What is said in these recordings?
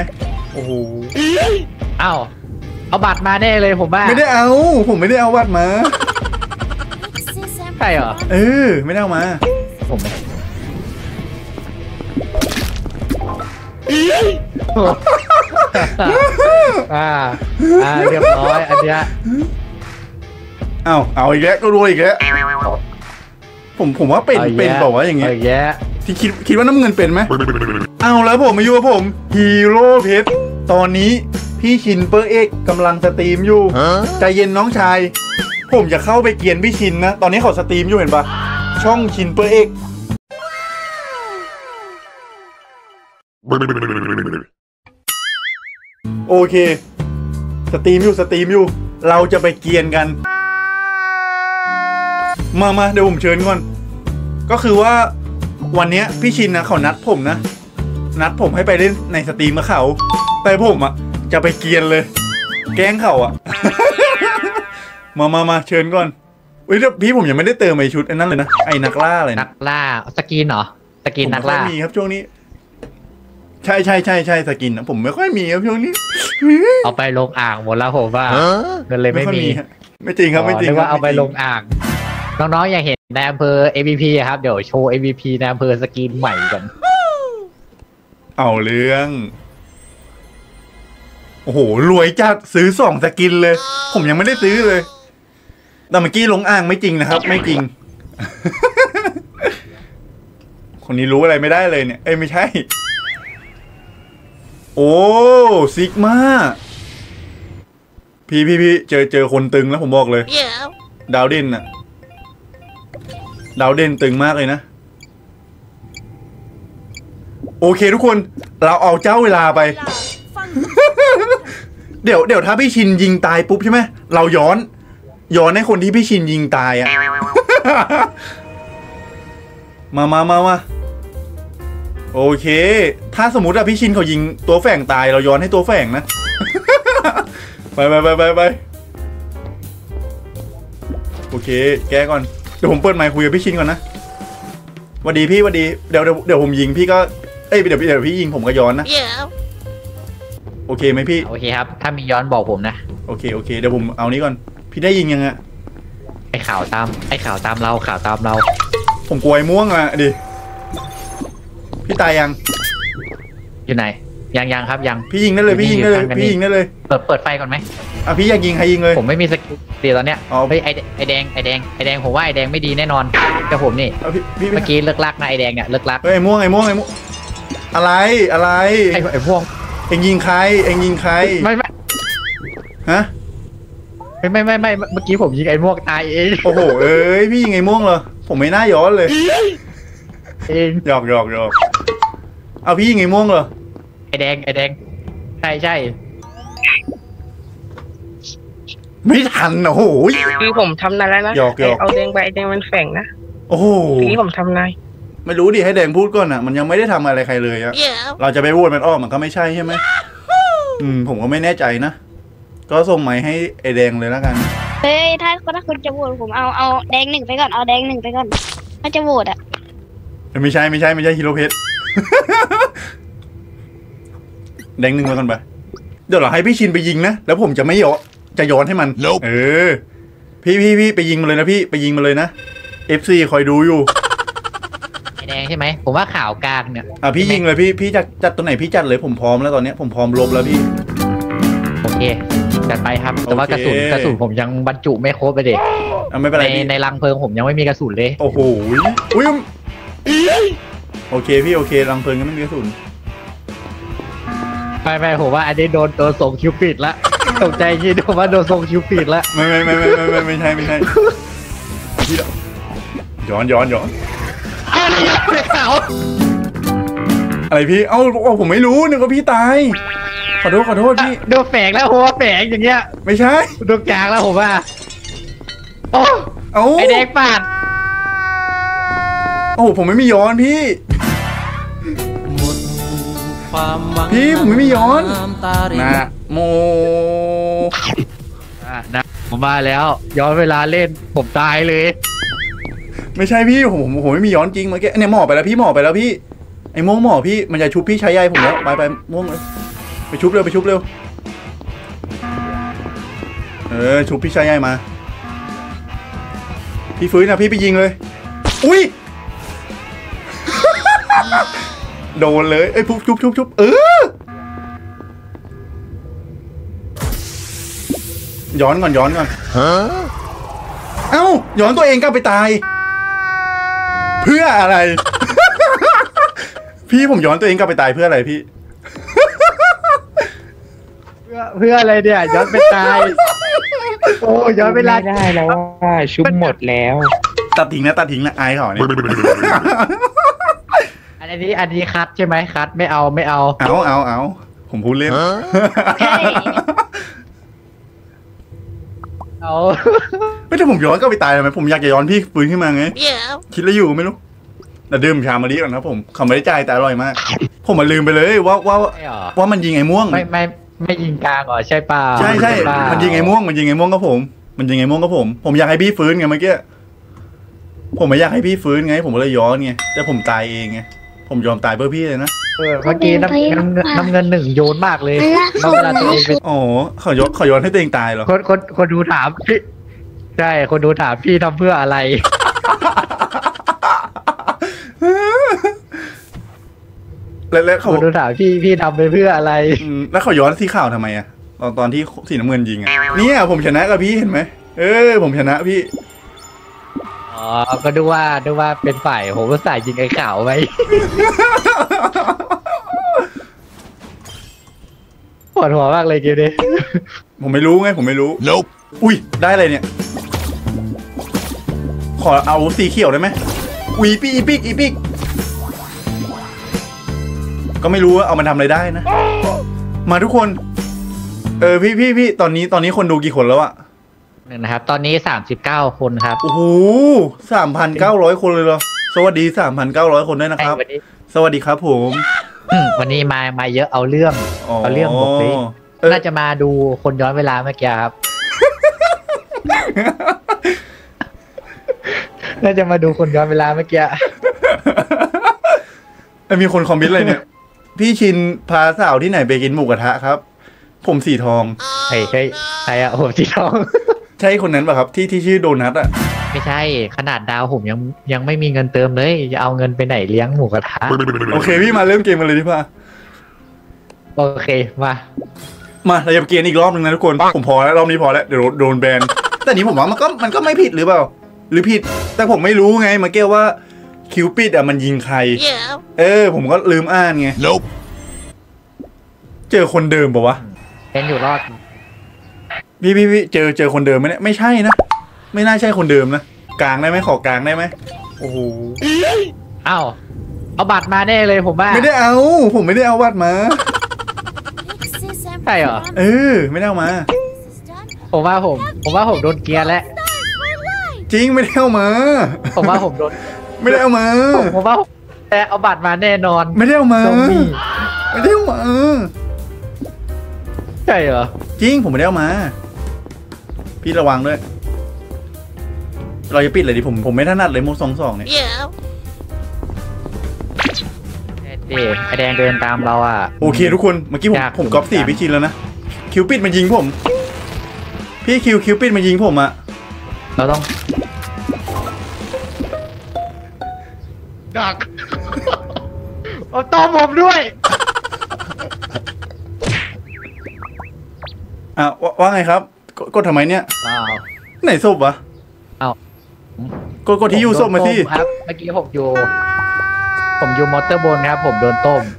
โอ้โหเอาบัตรมาแน่เลยผมว่าไม่ได้เอาผมไม่ได้เอาบัตรมาใช่เหรอไม่ได้เอามาผมเรียบร้อยอันเนี้ยเอาอีกแล้วก็รวยอีกแล้วผมว่าเป็นบอกว่าอย่างเงี้ยที่คิดว่าน้ำเงินเป็นไหมเอาแล้วผมมาอยู่กับผมฮีโร่เพชรตอนนี้พี่ชินเปอร์เอ็กกำลังสตรีมอยู่ใจเย็นน้องชายผมจะเข้าไปเกียนพี่ชินนะตอนนี้เขาสตรีมอยู่เห็นปะช่องชินเปอร์เอ็กโอเคสตรีมอยู่เราจะไปเกียนกันมาเดี๋ยวผมเชิญก่อนก็คือว่าวันนี้พี่ชินนะเขานัดผมให้ไปเล่นในสตรีมกับเขาแต่ผมจะไปเกียนเลยแกล้งเขามาเชิญก่อนพี่ผมยังไม่ได้เติมไอชุดไอ้นั่นเลยนะไอ้นักล่าเลยนักล่าสกินเหรอสกินนักล่ามีครับช่วงนี้ใช่สกินนะผมไม่ค่อยมีครับช่วงนี้เอาไปลงอ่างหมดแล้วผมว่าเงินเลยไม่มีไม่จริงครับไม่จริงว่าเอาไปลงอ่างน้องๆอยากเห็นในอำเภอ MVP ครับเดี๋ยวโชว์ MVP ในอำเภอสกินใหม่กันเอาเรื่องโอ้โหรวยจัดซื้อ2 สกินเลยผมยังไม่ได้ซื้อเลยแต่เมื่อกี้ลงอ่างไม่จริงนะครับไม่จริงคนนี้รู้อะไรไม่ได้เลยเนี่ยไม่ใช่โอ้ซิกมาพี่เจอคนตึงแล้วผมบอกเลยดาวเด่นดาวเด่นตึงมากเลยนะโอเคทุกคนเราเอาเจ้าเวลาไปเดี๋ยวถ้าพี่ชินยิงตายปุ๊บใช่ไหมเราย้อนให้คนที่พี่ชินยิงตายมาโอเคถ้าสมมติพี่ชินเขายิงตัวแฝงตายเราย้อนให้ตัวแฝงนะไปโอเคแกก่อนเดี๋ยวผมเปิดไมค์คุยกับพี่ชินก่อนนะสวัสดีพี่สวัสดีเดี๋ยวผมยิงพี่ก็เดี๋ยวพี่ยิงผมก็ย้อนนะโอเคไหมพี่โอเคครับถ้ามีย้อนบอกผมนะโอเคเดี๋ยวผมเอานี้ก่อนพี่ได้ยิงยังไอ้ข่าวตามเราผมกลัวไอ้ม่วงดิพี่ตายยังอยู่ไหนยังครับยังพี่ยิงได้เลยพี่ยิงได้เลยเปิดไฟก่อนไหมพี่อยากยิงใครยิงเลยผมไม่มีสกิลตีตอนเนี้ยไอแดงผมว่าไอแดงไม่ดีแน่นอนกับผมนี่เมื่อกี้เลิกลักนะไอแดงเนี่ยเลิกลักไอม่วงอะไรไอม่วงเอ็งยิงใครไม่ฮะไม่เมื่อกี้ผมยิงไอม่วงตายเองโอ้โหพี่ยิงไอม่วงเหรอผมไม่น่าย้อนเลยหยอกเอาพี่ยิงไอม่วงเหรอไอแดงใช่ไม่ทันโอ้โหคือผมทำนายแล้วนะเอาแดงไปไอแดงมันแฝงนะโอ้โหนี่ผมทำนายไม่รู้ดิให้แดงพูดก่อนมันยังไม่ได้ทำอะไรใครเลยเราจะไปพูดมันมันก็ไม่ใช่ใช่ไหมผมก็ไม่แน่ใจนะก็ส่งไม้ให้ไอแดงเลยแล้วกันถ้าคุณจะโหวตผมเอาแดง1ไปก่อนเอาแดง1ไปก่อนถ้าจะโหวตไม่ใช่ฮิโรเพชรแดง1มาก่อนไปเดี๋ยวเราให้พี่ชินไปยิงนะแล้วผมจะไม่จะย้อนให้มันพี่ไปยิงมาเลยนะพี่ไปยิงมาเลยนะ FC คอยดูอยู่ไอแดงใช่ไหมผมว่าข่าวกลางเนี่ยพี่ยิงเลยพี่จัดตัวไหนพี่จัดเลยผมพร้อมแล้วตอนนี้ผมพร้อมลบแล้วพี่โอเคจัดไปครับแต่ว่ากระสุนผมยังบรรจุไม่ครบไปเด็กไม่เป็นไรในรังเพลิงผมยังไม่มีกระสุนเลยโอ้โหอุ้ยโอเคพี่โอเครังเพลิงยังไม่มีกระสุนไม่ผมว่าอันนี้โดนส่งคิวปิดละตกใจคิดว่าโดนส่งคิวปิดละไม่ใช่พี่ย้อนอะไรพี่ผมไม่รู้นึกว่าพี่ตายขอโทษพี่โดนแฝงแล้วผมว่าแฝงอย่างเงี้ยไม่ใช่โดนกลางแล้วผมว่าไอแดงปาดผมไม่มีย้อนพี่ผมไม่มีย้อนนะโมนะผมมาแล้วย้อนเวลาเล่นผมตายเลยไม่ใช่พี่ผมไม่มีย้อนจริงเมื่อกี้เนี่ยหมอไปแล้วพี่ไอ้ม่วงหมอพี่มันจะชุบพี่ชายใหญ่ผมแล้วไปม่วงเลยไปชุบเร็วไปชุบเร็วชุบพี่ชายใหญ่มาพี่ฟื้นนะพี่ไปยิงเลยอุ้ย โดนเลยเอ้ยชุบย้อนก่อนเอ้าย้อนตัวเองกลับไปตายเพื่ออะไร พี่ผมย้อนตัวเองกลับไปตายเพื่ออะไรพี่เพื่ออะไรเนี่ยย้อนไปตายโอ้ย้อนเวลาได้แล้วว่าชุบหมดแล้วตัดทิ้งนะอายเขาเนี่ยอันนี้คัดใช่ไหมคัดไม่เอาผมพูดเล่นไม่ถ้าผมย้อนก็ไปตายทำไมผมอยากจะย้อนพี่ฟื้นขึ้นมาไงคิดแล้วอยู่ไม่รู้แต่ดื่มชามารีก่อนนะผมเขาไม่ได้จ่ายแต่อร่อยมากผมมาลืมไปเลยว่ามันยิงไอ้ม่วงไม่ยิงกลางเหรอใช่ป่าใช่มันยิงไอ้ม่วงกับผมอยากให้พี่ฟื้นไงเมื่อกี้ผมไม่อยากให้พี่ฟื้นไงผมเลยย้อนไงแต่ผมตายเองไงผมยอมตายเพื่อพี่เลยนะเมื่อกี้น้ำเงินหนึ่งโยนมากเลยแล้วเวลาตัวเองเป็นอ๋อเขาย้อนให้ตัวเองตายเหรอคนดูถามพี่ใช่คนดูถามพี่ทำเพื่ออะไรแล้วเขาดูถามพี่ทำไปเพื่ออะไรแล้วเขาย้อนที่ข่าวทำไมอะตอนที่สีน้ำเงินยิงอะเนี่ยผมชนะกับพี่เห็นไหมผมชนะพี่อ๋อก็ดูว่าเป็นฝ่ายผมก็ใส่ยิงไอ้ข่าวไว้ปวดหัวมากเลยเกมนี้ผมไม่รู้Nope. อุ้ยได้อะไรเนี่ยขอเอาสีเขียวได้ไหมอีปิกก็ไม่รู้ว่าเอามันทำอะไรได้นะมาทุกคนพี่ตอนนี้คนดูกี่คนแล้วอะนะครับตอนนี้39คนครับโอ้โห3,900 คนเลยเหรอสวัสดี3,900 คนด้วยนะครับสวัสดีครับผมวันนี้มาเยอะเอาเรื่องบอกเลยน่าจะมาดูคนย้อนเวลาเมื่อกี้ครับน่าจะมาดูคนย้อนเวลาเมื่อกี้มีคนคอมเมนต์อะไรเนี่ยพี่ชินพาสาวที่ไหนไปกินหมูกระทะครับผมสีทองใช่อะผมสีทองใช่คนนั้นป่ะครับที่ชื่อโดนัทอ่ะไม่ใช่ขนาดดาวผมยังไม่มีเงินเติมเลยจะเอาเงินไปไหนเลี้ยงหมูกระทะโอเคพี่มาเริ่มเกมกันเลยดิพ่ะโอเคมาเราจะเกมอีกรอบนึงนะทุกคนผมพอแล้วรอบนี้พอแล้วเดี๋ยวโดนแบนแต่นี้ผมว่ามันก็ไม่ผิดหรือเปล่าหรือผิดแต่ผมไม่รู้ไงมาเกี่ยวว่าคิวปิดอ่ะมันยิงใครผมก็ลืมอ่านไงเจอคนเดิมป่ะวะเป็นอยู่รอดพี่เจอคนเดิมไหมเนี่ยไม่ใช่นะไม่น่าใช่คนเดิมนะกลางได้ไหมขอกลางได้ไหมโอ้โหเอาบัตรมาแน่เลยผมว่าไม่ได้เอาผมไม่ได้เอาบัตรมาใช่เหรอไม่ได้เอามาผมว่าผมโดนเกียร์แล้วจริงไม่ได้เอามาผมว่าผมโดนไม่ได้เอามาผมว่าแต่เอาบัตรมาแน่นอนไม่ได้เอามาไม่ได้เอามาใช่เหรอจริงผมไม่ได้เอามาพี่ระวังด้วยเราจะปิดเลยดิผมไม่ถนัดเลยโม22เนี่ยไอแดงเดินตามเราอ่ะโอเคทุกคนเมื่อกี้ผมก๊อป4พี่ชินแล้วนะคิวปิดมันยิงผมพี่คิวปิดมันยิงผมอ่ะเราต้องดักเอาตอมผมด้วยว่าไงครับกดทำไมเนี่ยไหนศพวะกดที่ยูศพมาที่ครับเมื่อกี้ผมอยู่มอเตอร์บนครับผมโดนต้ม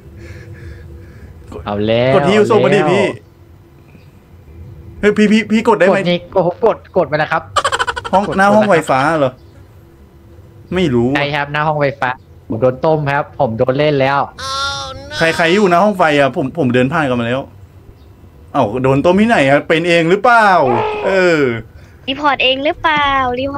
เอาแล้วกดที่ยูศพมาดิพี่เฮ้ยพี่กดได้ไหมผมกดไปแล้วครับหน้าห้องไฟฟ้าเหรอไม่รู้ใช่ครับหน้าห้องไฟฟ้าผมโดนต้มครับผมโดนเล่นแล้วใครอยู่หน้าห้องไฟอ่ะผมเดินผ่านกันมาแล้วโดนต้มที่ไหนครับเป็นเองหรือเปล่ารีพอร์ตเองหรือเปล่า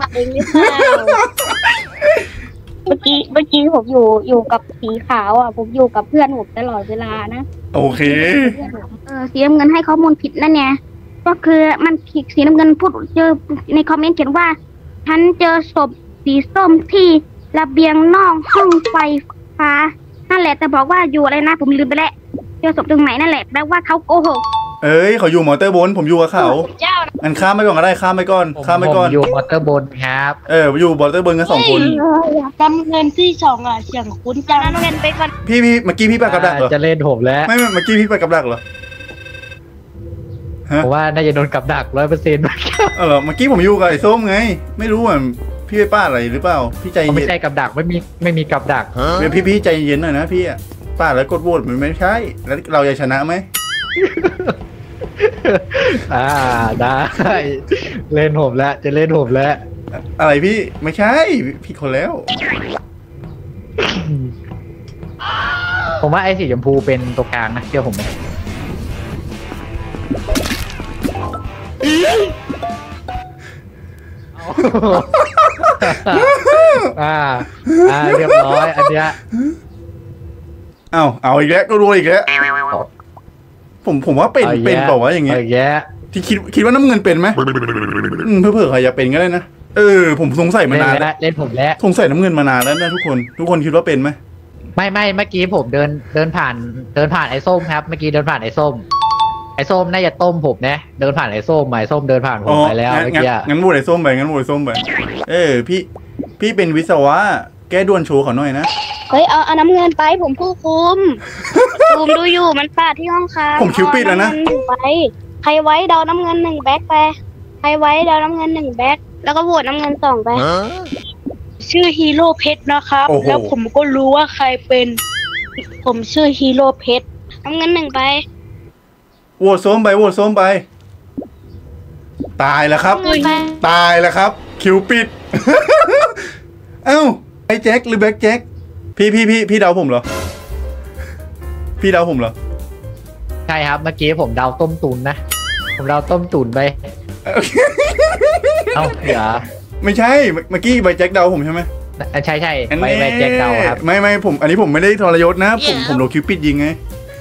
เมื่อกี้ผมอยู่กับสีขาวอ่ะผมอยู่กับเพื่อนผมตลอดเวลานะโอเคสีน้ำเงินให้ข้อมูลผิดนั่นไงก็คือมันสีน้ำเงินพูดเจอในคอมเมนต์เขียนว่าฉันเจอศพสีส้มที่ระเบียงนอกห้องไฟฟ้านั่นแหละแต่บอกว่าอยู่อะไรนะผมลืมไปแล้วเจอศพตรงไหนนั่นแหละแปลว่าเขาโกหกเอ้ยเขาอยู่มอเตอร์บนผมอยู่กับเขาเจ้าอันข้ามไปก่อนก็ได้ข้ามไปก่อนผมข้ามไปก่อนอยู่มอเตอร์บนครับอยู่มอเตอร์บนกัน2 คนจำเงินที่สองอ่ะเสียงคุ้นจังน้ำเงินไปก่อนพี่เมื่อกี้พี่ไปกับดักเหรอจะเล่นผมแล้วไม่เมื่อกี้พี่ไปกับดักเหรอฮะผมว่าน่าจะโดนกับดัก100% เหรอเมื่อกี้ผมอยู่กับไอ้ส้มไงไม่รู้อ่ะพี่ไปป้าอะไรหรือเปล่าพี่ใจไม่เย็นใช่กับดักไม่มีกับดักพี่ใจเย็นหน่อยนะพี่อ่ะป้าแล้วกดโหวตมันไม่ใช่แล้วเราจะชนะไหมได้เล่นผมแล้วจะเล่นผมแล้วอะไรพี่ไม่ใช่พี่คนแล้วผมว่าไอ้สีชมพูเป็นตัวกลางนะเชื่อผมไหมเรียบร้อยอันเนี้ยเอาอีกแล้วก็รวยอีกแล้วผมว่าเป็นบอกว่าอย่างเงี้ยที่คิดว่าน้ำเงินเป็นไหมเผื่อใครอยากเป็นก็ได้นะผมสงสัยมานานแล้วเล่นผมแล้วสงสัยน้ำเงินมานานแล้วนะทุกคนคิดว่าเป็นไหมไม่เมื่อกี้ผมเดินผ่านไอ้ส้มครับเมื่อกี้เดินผ่านไอ้ส้มน่าจะต้มผมนะเดินผ่านไอ้ส้มเดินผ่านผมไปแล้วเมื่อกี้งั้นโหวตไอ้ส้มไปพี่เป็นวิศวะแก้ด่วนโชว์เขาหน่อยนะเฮ้ยเอาน้ำเงินไปผมผู้คุมดูอยู่มันปาดที่ห้องค้าผมคิวปิดแล้วนะไปใครไว้ดาวน้ำเงิน1 แบ็คไปใครไว้ดาวน้ำเงิน1 แบ็คแล้วก็โหวตน้ำเงิน2 ไปชื่อฮีโร่เพชรนะครับแล้วผมก็รู้ว่าใครเป็นผมชื่อฮีโร่เพชรน้ำเงิน1 ไปโหวตส้มไปตายแล้วครับคิวปิด เอ้าไอ้แจ็คหรือแบ็คแจ็คพี่เดาผมเหรอใช่ครับเมื่อกี้ผมเดาต้มตุนนะผมเดาต้มตุนไปเอ้าเหรอไม่ใช่เมื่อกี้ใบแจ็คเดาผมใช่ไหมใช่ใบแจ็คเดาครับไม่ผมอันนี้ผมไม่ได้ทรยศนะผมโดนคิวปิดยิงไง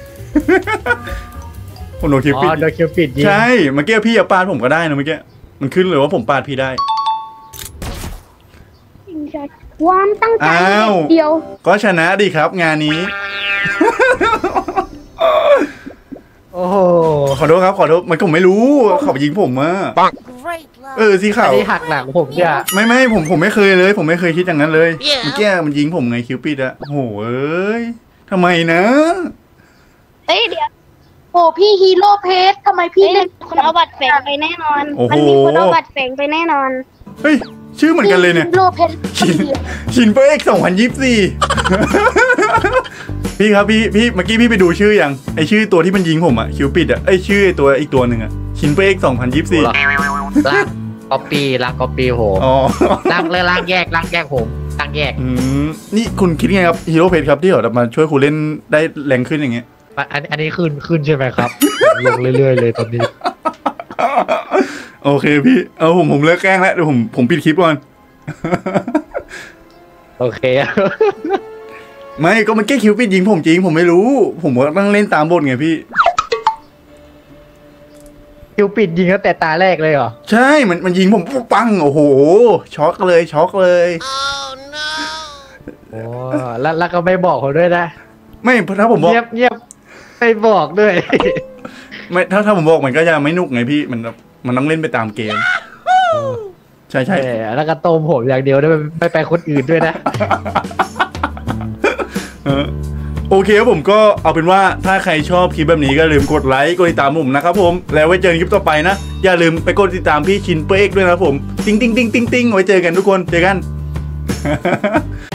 ผมโดนคิวปิดยิงใช่เมื่อกี้พี่ปาดผมก็ได้นะเมื่อกี้มันขึ้นเลยว่าผมปาดพี่ได้ความตั้งใจเดียวก็ชนะดีครับงานนี้โอ้โหขอโทษมันผมไม่รู้เขายิงผมมาสีขาวที่หักหลังผมเนี่ยไม่ผมไม่เคยเลยผมไม่เคยคิดอย่างนั้นเลยเมื่อกี้มันยิงผมไงคิวปิดอะโอ้โหทำไมนะเดี๋ยวโอ้พี่ฮีโร่เพชรทำไมพี่เล่นคนเอาบัตรแฝงไปแน่นอนมันมีคนเอาบัตรแฝงไปแน่นอนเฮ้ยชื่อเหมือนกันเลยเนี่ยฮีโร่เพชรชินเปอร์เอ็ก2024พี่ครับพี่เมื่อกี้พี่ไปดูชื่อยังไอชื่อตัวที่มันยิงผมอะคิวปิดอะไอชื่อตัวอีกตัวหนึ่งอะชินเปอร์เอ็ก2024 ลากก๊อปปี้โหลากแยกผมตั้งแยกนี่คุณคิดไงครับฮีโร่เพชรครับที่เขามาช่วยคุณเล่นได้แรงขึ้นอย่างเงี้ยอันนี้ขึ้นใช่ไหมครับลงเรื่อยๆเลยตอนนี้โอเคพี่ผมเลิกแกล้งแล้วเดี๋ยวผมปิดคลิปก่อนโอเคไม่ก็มันแก้คิวปิดยิงผมจริงผมไม่รู้ผมก็ต้องเล่นตามบทไงพี่คิวปิดยิงตั้งแต่ตาแรกเลยเหรอใช่มันยิงผมปังโอ้โหช็อกเลยโอ้แล้วก็ไม่บอกเขาด้วยนะไม่ถ้าผมบอกเงียบไม่บอกด้วยไม่ถ้าผมบอกมันก็จะไม่นุกไงพี่มันต้องเล่นไปตามเกมใช่แล้วก็โตมผมอย่างเดียวด้วยไม่ไปคนอื่นด้วยนะโอเคครับผมก็เอาเป็นว่าถ้าใครชอบคลิปแบบนี้ก็ลืมกดไลค์กดติดตามผมนะครับผมแล้วไว้เจอกันคลิปต่อไปนะอย่าลืมไปกดติดตามพี่ชินเปอร์เอ็กด้วยนะผมติ๊งไว้เจอกันทุกคนเจอกัน